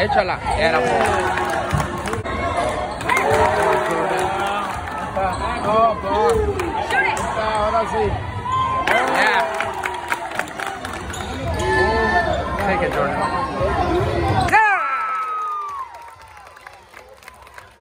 Échala. Era Ahora sí. Yeah. Take it, Jordan.